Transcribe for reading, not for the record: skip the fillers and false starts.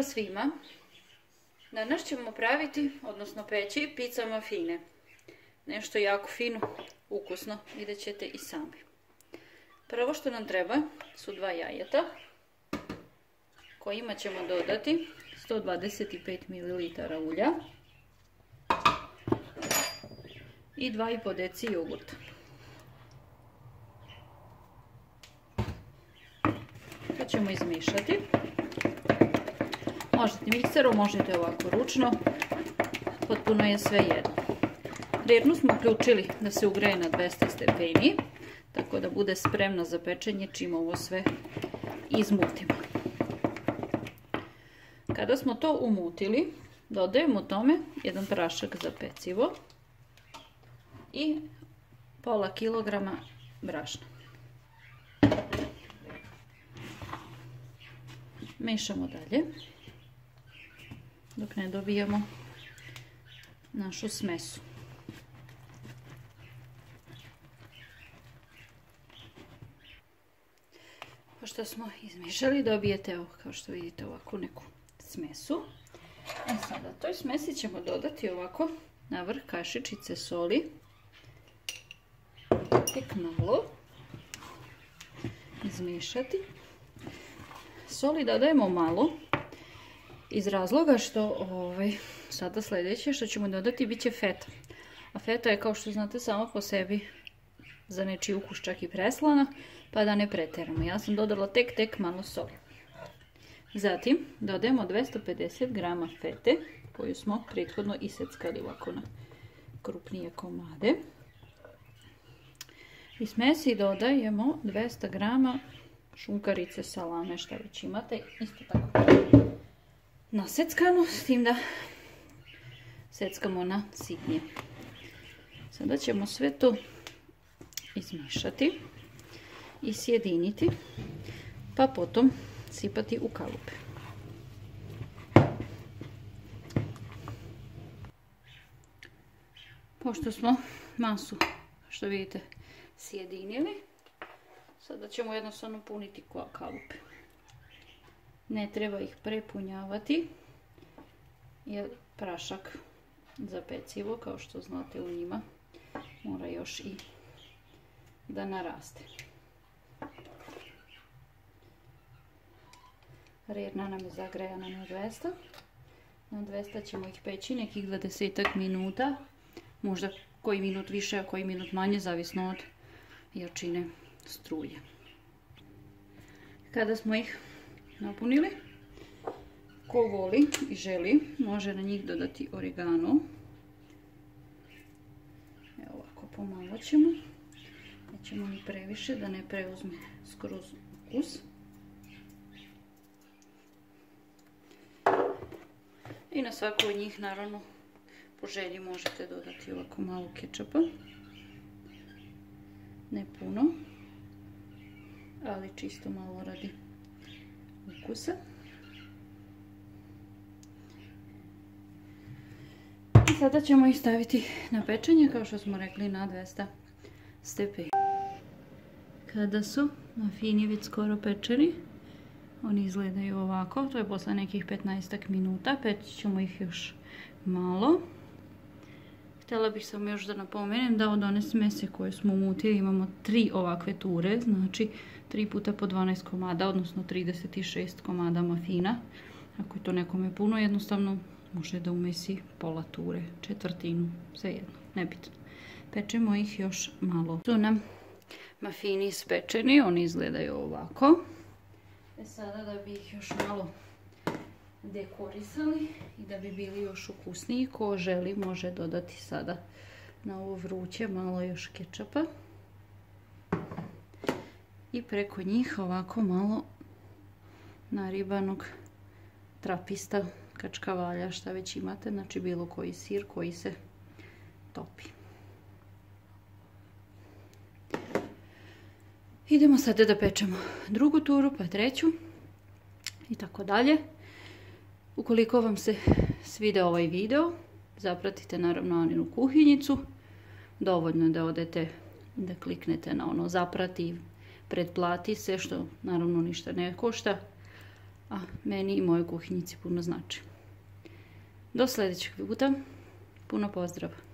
svima! Danas ćemo praviti, odnosno peći, pizza muffine. Nešto jako fino, ukusno, vidjet ćete i sami. Prvo što nam treba su 2 jajeta, kojima ćemo dodati 125 ml ulja i 2,5 deci jogurta. To ćemo izmiješati. Možete mikserom, možete ovako ručno, potpuno je sve jedno. Rernu smo uključili da se ugreje na 200 stepeni, tako da bude spremna za pečenje čim ovo sve izmutimo. Kada smo to umutili, dodajemo tome jedan prašak za pecivo i pola kilograma brašna. Mešamo dalje dok ne dobijemo našu smesu. Pošto smo izmešali, dobijete ovo, kao što vidite, ovako neku smesu. Sada toj smesi ćemo dodati ovako na vrh kašičice soli. Tek malo izmešati. Soli dodajemo malo iz razloga što sada sljedeće što ćemo dodati bit će feta. A feta je, kao što znate, sama po sebi za nečiji ukus čak i preslana, pa da ne preteramo. Ja sam dodala tek malo soli. Zatim dodajemo 250 grama fete koju smo prethodno iseckali ovako na krupnije komade. I smesi dodajemo 200 grama šunkarice, salame, šta već imate, isto tako naseckano, s tim da seckamo na sitnije. Sada ćemo sve to izmiješati i sjediniti, pa potom sipati u kalupe. Pošto smo masu, što vidite, sjedinili, sada ćemo jednostavno puniti kalupe. Ne treba ih prepunjavati, jer prašak za pecivo, kao što znate, u njima mora još i da naraste. Rerna nam je zagrejana na 200. Na 200 ćemo ih peći nekih 20 minuta. Možda koji minut više, a koji minut manje, zavisno od jačine struje. Kada smo ih napunili, ko voli i želi, može na njih dodati oregano. Evo ovako, pomalo ćemo. Nećemo ni previše, da ne preuzme skroz ukus. I na svaku od njih, naravno, po želji možete dodati ovako malo kečapa. Ne puno, ali čisto malo radi ukusa. I sada ćemo ih staviti na pečenje, kao što smo rekli, na 200 stepeni. Kada su mafini već skoro pečeni, oni izgledaju ovako, to je posle nekih 15 minuta, peći ćemo ih još malo. Htjela bih samo još da napomenem da od one smese koje smo umutili imamo 3 ovakve ture, znači 3 puta po 12 komada, odnosno 36 komada mafina. Ako je to nekome puno, jednostavno može da umesi pola ture, četvrtinu, svejedno, nebitno. Pečemo ih još malo. Su nam mafini ispečeni, oni izgledaju ovako. Sada da bi ih još malo dekorisali i da bi bili još ukusniji, ko želi može dodati sada na ovo vruće malo još kečapa i preko njih ovako malo naribanog trapista, kačkavalja, šta već imate, znači bilo koji sir koji se topi. Idemo sada da pečemo drugu turu, pa treću i tako dalje. Ukoliko vam se sviđa ovaj video, zapratite naravno Aninu kuhinjicu. Dovoljno je da odete, da kliknete na ono zaprati, pretplati se, što naravno ništa ne košta. a meni i mojoj kuhinjici puno znači. Do sljedećeg puta, puno pozdrava!